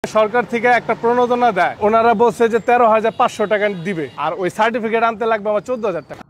সরকার থেকে একটা প্রণোদনা দেয়, ওনারা বলছে যে 13,500 টাকা দিবে, আর ওই সার্টিফিকেট আনতে লাগবে আমার 14,000 টাকা।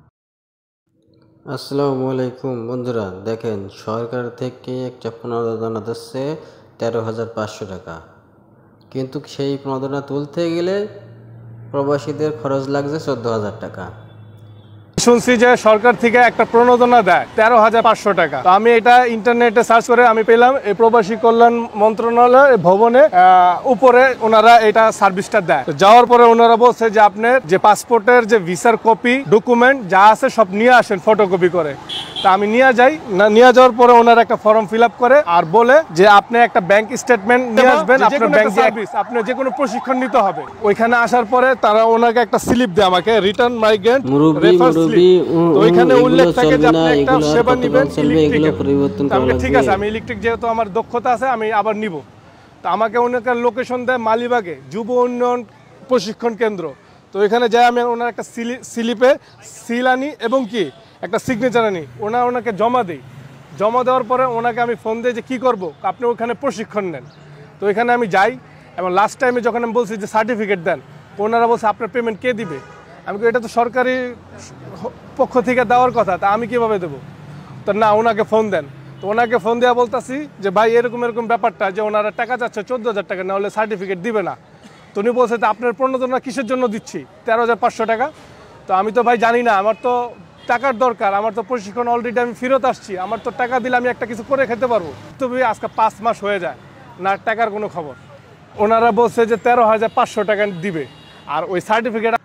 আসসালামু আলাইকুম বন্ধুরা, দেখেন সরকার থেকে একটা প্রণোদনা দিচ্ছে 13,500 টাকা, কিন্তু সেই প্রণোদনা তুলতে গেলে প্রবাসীদের খরচ লাগছে 14,000 টাকা। শুনছি যে সরকার থেকে একটা প্রণোদনা দেয় 13,500 টাকা। তো আমি এটা ইন্টারনেটে সার্চ করে আমি পেলাম এই প্রবাসী কল্যাণ মন্ত্রণালয় ভবনে উপরে ওনারা এটা সার্ভিসটা দেয়। যাওয়ার পরে ওনারা বলছে যে আপনার যে পাসপোর্টের যে ভিসার কপি ডকুমেন্ট যা আছে সব নিয়ে আসেন ফটোকপি করে। তা আমি নিয়ে যাই, নিয়ে যাওয়ার পরে ওনারা একটা ফর্ম ফিল আপ করে আর বলে যে আপনি একটা ব্যাংক স্টেটমেন্ট নিয়ে আসবেন, আপনার ব্যাংক সার্ভিস আপনি যে কোনো প্রশিক্ষণ নিতে হবে। ওইখানে আসার পরে তারা ওনাকে একটা স্লিপ দেয় আমাকে, রিটার্ন মাইগ্রেন্ট রেফার স্লিপ। তো ওইখানে উল্লেখ থাকে যে আপনি একটা সেবা নেবেন ইলেকট্রিক। ঠিক আছে, আমি ইলেকট্রিক যেহেতু আমার দক্ষতা আছে আমি আবার নিব। তো আমাকে ওনাকে লোকেশন দেয় মালিবাগে যুব উন্নয়ন প্রশিক্ষণ কেন্দ্র। তো এখানে যাই আমি ওনার একটা স্লিপে সিল আনি এবং কি একটা সিগনেচার আনি, ওনাকে জমা দিই। জমা দেওয়ার পরে ওনাকে আমি ফোন দিই যে কী করবো, আপনি ওখানে প্রশিক্ষণ নেন। তো এখানে আমি যাই এবং লাস্ট টাইমে যখন আমি বলছি যে সার্টিফিকেট দেন, ওনারা বলছে আপনার পেমেন্ট কে দিবে। আমি এটা তো সরকারি পক্ষ থেকে দেওয়ার কথা, তা আমি কীভাবে দেবো। তো না, ওনাকে ফোন দেন। তো ওনাকে ফোন দেওয়া বলতেছি যে ভাই এরকম ব্যাপারটা যে ওনারা টাকা চাচ্ছে 14,000 টাকা, না হলে সার্টিফিকেট দিবে না। তো উনি বলছে যে আপনার প্রণোদনা কিসের জন্য দিচ্ছি 13,500 টাকা। তো আমি তো ভাই জানি না, আমার তো টাকার দরকার, আমার তো প্রশিক্ষণ অলরেডি আমি ফেরত আসছি, আমার তো টাকা দিলে আমি একটা কিছু করে খেতে পারবো। তো আজকে 5 মাস হয়ে যায় না টাকার কোনো খবর। ওনারা বলছে যে 13,500 টাকা দিবে, আর ওই সার্টিফিকেট